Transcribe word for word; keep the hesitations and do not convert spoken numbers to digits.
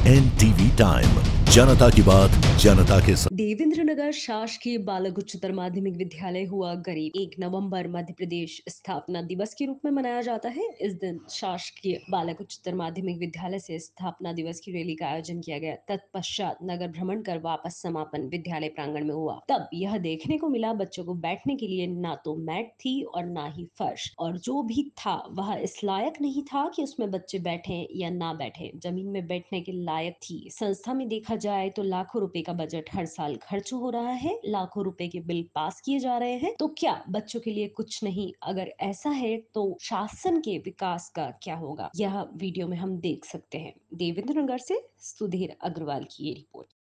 NTV time, जनता की बात जनता के साथ। देवेंद्र नगर शासकीय बालक उच्चतर माध्यमिक विद्यालय हुआ गरीब। एक नवंबर मध्य प्रदेश स्थापना दिवस के रूप में मनाया जाता है। इस दिन शासकीय बालक उच्चतर माध्यमिक विद्यालय से स्थापना दिवस की रैली का आयोजन किया गया। तत्पश्चात नगर भ्रमण कर वापस समापन विद्यालय प्रांगण में हुआ। तब यह देखने को मिला बच्चों को बैठने के लिए ना तो मैट थी और ना ही फर्श, और जो भी था वह इस लायक नहीं था कि उसमें बच्चे बैठे या ना बैठे। जमीन में बैठने के लायक थी। संस्था में देखा जाए तो लाखों रुपए का बजट हर साल खर्च हो रहा है, लाखों रुपए के बिल पास किए जा रहे हैं, तो क्या बच्चों के लिए कुछ नहीं? अगर ऐसा है तो शासन के विकास का क्या होगा? यह वीडियो में हम देख सकते हैं। देवेंद्र नगर से सुधीर अग्रवाल की ये रिपोर्ट।